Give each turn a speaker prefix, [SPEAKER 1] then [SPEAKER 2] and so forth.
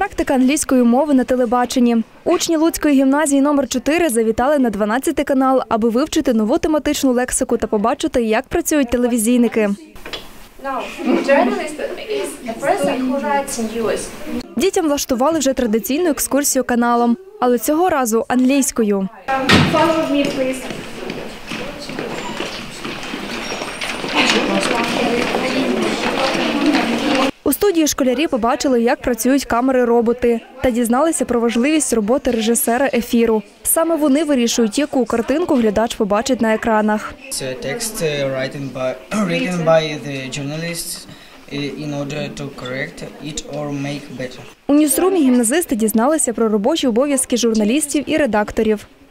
[SPEAKER 1] Практика англійської мови на телебаченні. Учні Луцької гімназії номер 4 завітали на 12 канал, аби вивчити нову тематичну лексику та побачити, як працюють телевізійники. Дітям влаштували вже традиційну екскурсію каналом, але цього разу англійською. У студії школярі побачили, як працюють камери-роботи та дізналися про важливість роботи режисера ефіру. Саме вони вирішують, яку картинку глядач побачить на екранах.
[SPEAKER 2] Текст written by the journalists in order to correct it or make better.
[SPEAKER 1] У ньюзрумі гімназисти дізналися про робочі обов'язки журналістів і редакторів.